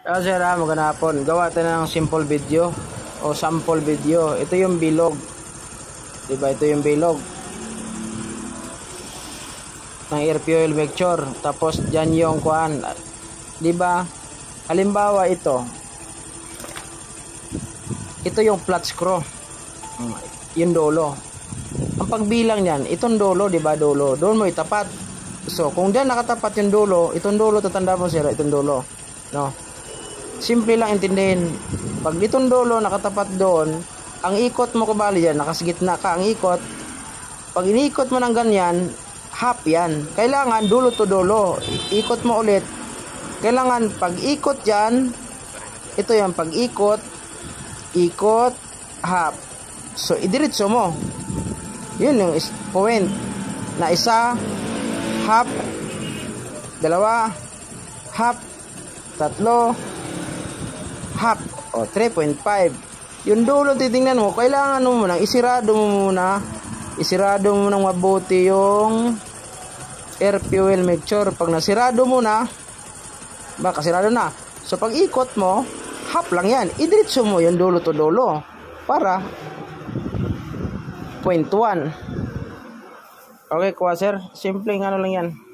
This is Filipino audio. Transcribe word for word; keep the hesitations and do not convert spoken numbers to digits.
Ah, sir, ah, magandang hapon. Gawa tayo ng simple video o sample video. Ito yung bilog. Diba? Ito yung bilog ng air fuel mixture. Tapos dyan yung kuan. Diba? Halimbawa ito. Ito yung flat screw. Yung dolo. Ang pagbilang niyan, itong dolo, diba? Dolo. Doon mo itapat. So, kung dyan nakatapat yung dolo, itong dolo, tatanda mo sir, itong dolo. No? Simple lang intindihin. Pag ditong dolo nakatapat doon, ang ikot mo kabali yan, nakasgitna ka ang ikot. Pag iniikot mo ng ganyan, half yan. Kailangan dulo to dulo. Ikot mo ulit. Kailangan pag ikot yan, ito yan, pag ikot, ikot, half. So, idiretso mo. Yun yung point. Na isa, half, dalawa, half, tatlo, half o three point five. Yung dulo titingnan mo, kailangan mo muna isirado mo muna. Isirado mo nang mabuti yung air fuel mixture. Pag nasirado mo na, baka sirado na. So pag ikot mo, half lang yan. Idiretso mo yung dulo to dulo para point one. Okay, kuha sir. Simple nga ano lang yan.